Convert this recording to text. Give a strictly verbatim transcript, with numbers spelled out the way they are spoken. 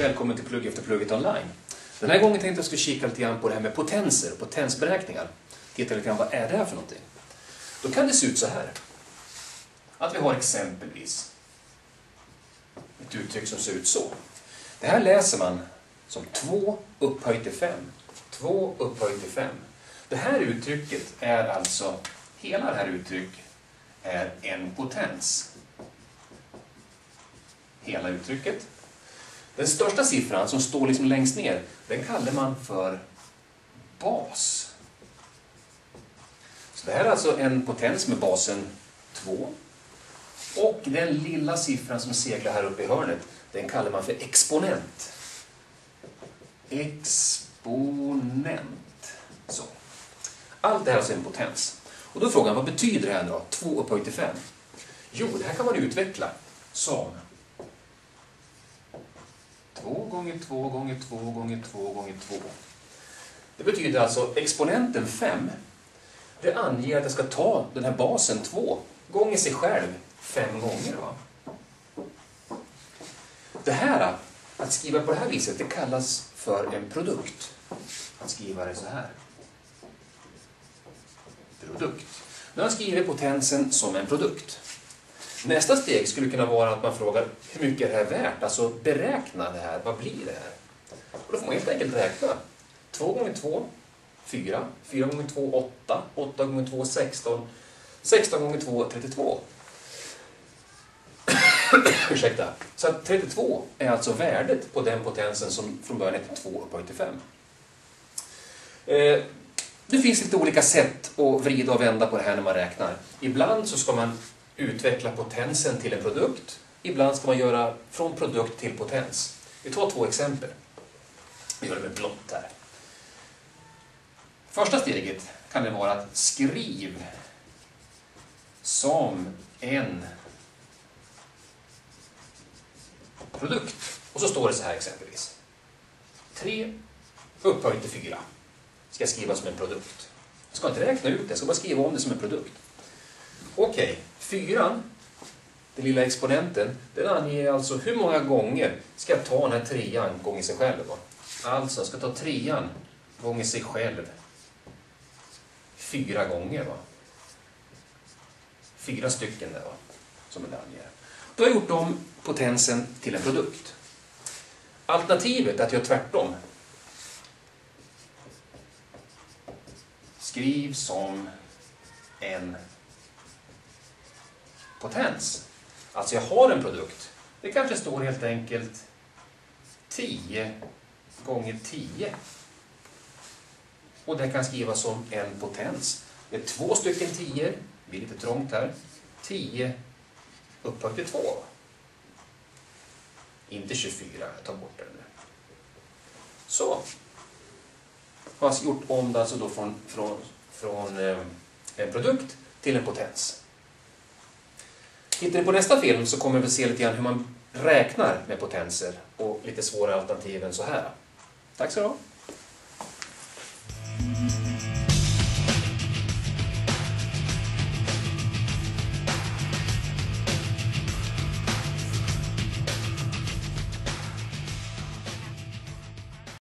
välkommen till Plugg efter plugget online. Den här gången tänkte jag att jag skulle kika lite grann på det här med potenser och potensberäkningar. Titta lite grann, vad är det här för någonting? Då kan det se ut så här. Att vi har exempelvis ett uttryck som ser ut så. Det här läser man som två upphöjt till fem. två upphöjt till fem. Det här uttrycket är alltså, hela det här uttrycket är en potens. Hela uttrycket. Den största siffran som står liksom längst ner, den kallar man för bas. Så det här är alltså en potens med basen två. Och den lilla siffran som seglar här uppe i hörnet, den kallar man för exponent. Exponent. Så. Allt det här är alltså en potens. Och då är frågan, vad betyder det här då? två upphöjt till fem. Jo, det här kan man utveckla som två gånger två gånger två gånger två gånger två. Det betyder alltså exponenten fem. Det anger att jag ska ta den här basen två gånger sig själv fem gånger. Va? Det här, att skriva på det här viset, det kallas för en produkt. Att skriva det så här. Produkt. Nu har jag skrivit potensen som en produkt. Nästa steg skulle kunna vara att man frågar hur mycket är det här värt? Alltså beräkna det här. Vad blir det här? Och då får man helt enkelt räkna. två gånger två, fyra. fyra gånger två, åtta. åtta gånger två, sexton. sexton gånger två, trettiotvå. Ursäkta. Så att trettiotvå är alltså värdet på den potensen som från början är två upphöjt till fem. Eh, det finns lite olika sätt att vrida och vända på det här när man räknar. Ibland så ska man utveckla potensen till en produkt. Ibland ska man göra från produkt till potens. Vi tar två exempel. Vi gör det med blått här. Första steget kan det vara att skriv som en produkt. Och så står det så här exempelvis. tre upphöjt till fyra. Ska jag skriva som en produkt. Jag ska inte räkna ut det, jag ska bara skriva om det som en produkt. Okej, okay. fyran, den lilla exponenten, den anger alltså hur många gånger ska jag ta den här trean gånger sig själv. Va? Alltså, jag ska ta trean gånger sig själv fyra gånger. Va? Fyra stycken där, va? Som den anger. Då har jag gjort om potensen till en produkt. Alternativet är att jag tvärtom. Skriv som en potens. Alltså jag har en produkt. Det kanske står helt enkelt tio gånger tio. Och det kan skrivas som en potens. Det är två stycken tio. Det blir lite trångt här. tio upphöjt till två. Inte tjugofyra. Jag tar bort den nu. Så. Jag har gjort om det alltså då från, från, från eh, en produkt till en potens. Tittar ni på nästa film så kommer vi se lite grann hur man räknar med potenser och lite svårare alternativ än så här. Tack så du ha.